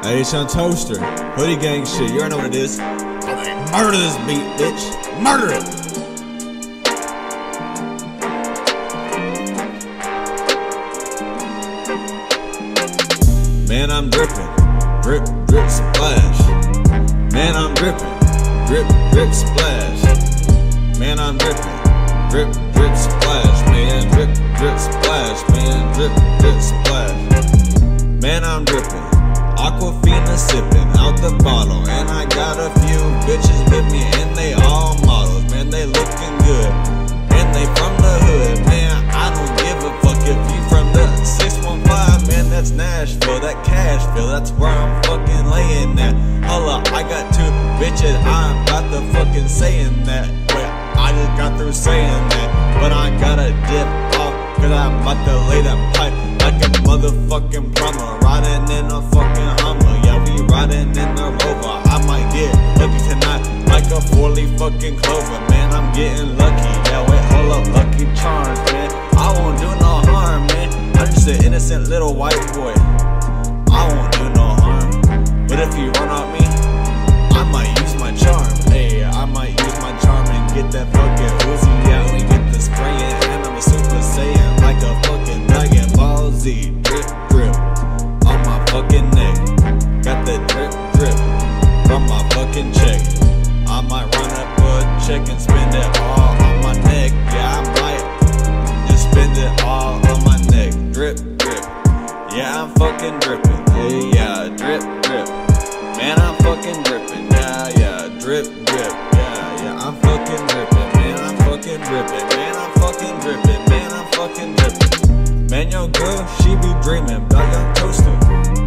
Hey, it's on Toaster. Hoodie gang shit. You already know what it is. I'm gonna murder this beat, bitch. Murder it! Man, I'm drippin'. Drip, drip, splash. Man, I'm drippin'. Drip, drip, splash. Man, I'm drippin'. Drip, drip, splash. Man, drip, drip, splash. Man, drip, drip, splash. Man, I'm drippin'. Aquafina sippin' out the bottle, and I got a few bitches with me, and they all models. Man, they looking good, and they from the hood. Man, I don't give a fuck if you from the 615. Man, that's Nashville, that Cashville, that's where I'm fucking laying at. Holla, I got two bitches, I'm about to fucking saying that. Wait, I just got through saying that, but I gotta dip off, cause I'm about to lay that pipe like a motherfucking plumber, riding in a fucking Hummer. Yeah, we riding in the Rover. I might get lucky tonight like a 4-leaf fucking clover. Man, I'm getting lucky. Yeah, wait, hold up, Lucky Charms, man. I won't do no harm, man. I'm just an innocent little white boy. I won't do no harm. But if you run on me, I might use my charm. Hey, I might use my charm and get that fucking Uzi. Yeah, we get the spraying, and I'm a Super Saiyan like a fucking Dragon Ball Z. Drip, drip on my fucking neck. Got the drip, drip from my fucking check. I might run up a check and spend it all on my neck. Yeah, I might just spend it all on my neck. Drip, drip. Yeah, I'm fucking drippin'. Hey, yeah, drip, drip. Man, I'm fucking drippin'. Yeah, yeah, drip, drip. Yeah, yeah, I'm fucking drippin'. Man, I'm fucking drippin'. Man, I'm fucking drippin'. Man, I'm fucking drippin'. Man, your girl, she be dreamin', but I'm toasted.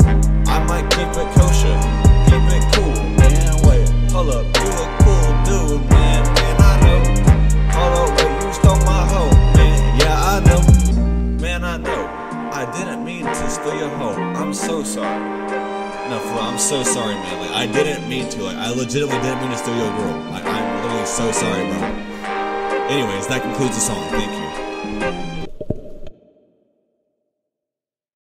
I might keep it kosher, keep it cool. Man, wait, hold up, you a cool dude, man. Man, I know. Hold up, wait, you stole my hoe, man. Yeah, I know. Man, I know. I didn't mean to steal your hoe. I'm so sorry. No, for real, I'm so sorry, man. Like, I didn't mean to. Like, I legitimately didn't mean to steal your girl. Like, I'm literally so sorry, bro. Anyways, that concludes the song. Thank you.